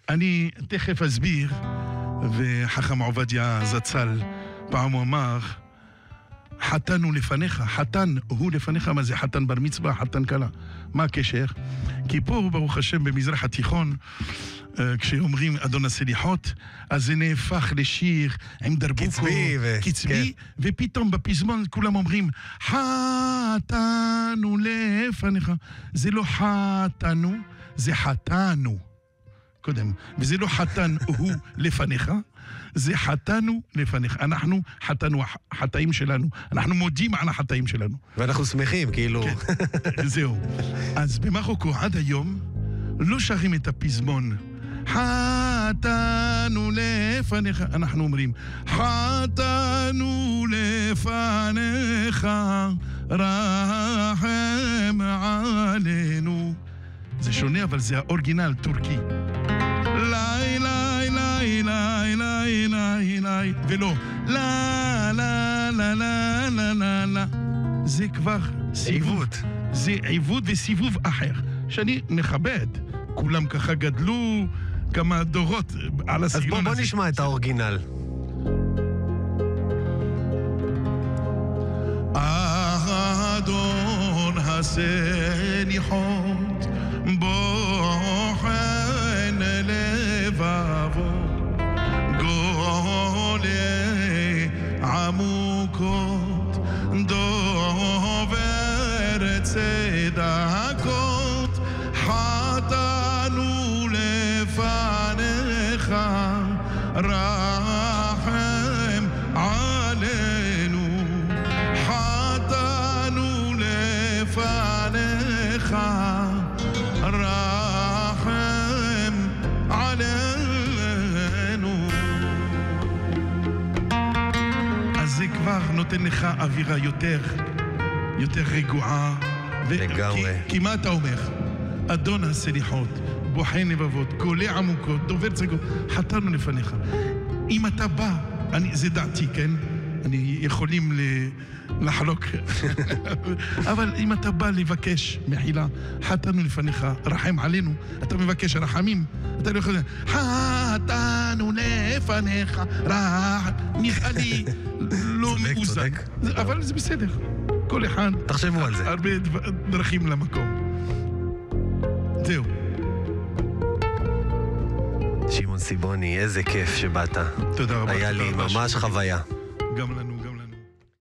אני תכף אסביר, וחכם עובדיה זצ"ל פעם הוא אמר, חתן הוא לפניך, חתן הוא לפניך, מה זה חתן בר מצווה, חתן קלה? מה הקשר? כי פה ברוך השם במזרח התיכון, כשאומרים אדון הסליחות, אז זה נהפך לשיר עם דרבוקו, קצבי, ופתאום בפזמון כולם אומרים, חתנו לפניך. זה לא חתנו, זה חתנו. קודם, וזה לא חתן הוא לפניך, זה חתנו לפניך. אנחנו חתנו החטאים שלנו, אנחנו מודים על החטאים שלנו. ואנחנו שמחים, כאילו. כן, זהו. אז במרוקו עד היום לא שרים את הפזמון. חתנו לפניך, אנחנו אומרים, חתנו לפניך, רחם עלינו. זה שונה, אבל זה האורגינל טורקי. לי, לי, לי, לי, לי, לי, לי, ולא, לה, לה, לה, לה, לה, לה, לה. זה כבר סיבוב. זה עיוות וסיבוב אחר, שאני מכבד. כולם ככה גדלו כמה דורות על הסגנון הזה. אז בוא נשמע את האורגינל. אדון הסליחות בוחן לבבו גולה עמוקות דובר צדקות חתנו לפניך רחם עלינו חתנו לפניך רחם עלינו. אז זה כבר נותן לך אווירה יותר רגועה. לגמרי. כי מה אתה אומר? אדון הסליחות, בוחן לבבות, גולה עמוקות, דובר צדקות, חתנו לפניך. אם אתה בא, זה דעתי, כן? יכולים לחלוק. אבל אם אתה בא לבקש מחילה, חתנו לפניך, רחם עלינו, אתה מבקש רחמים, אתה לא יכול להגיד, חתנו לפניך, רחם, נראה לי לא מאוזן. אבל זה בסדר. כל אחד, תחשבו על זה. הרבה דרכים למקום. זהו. שמעון סיבוני, איזה כיף שבאת. תודה רבה. היה לי ממש חוויה. גם לנו.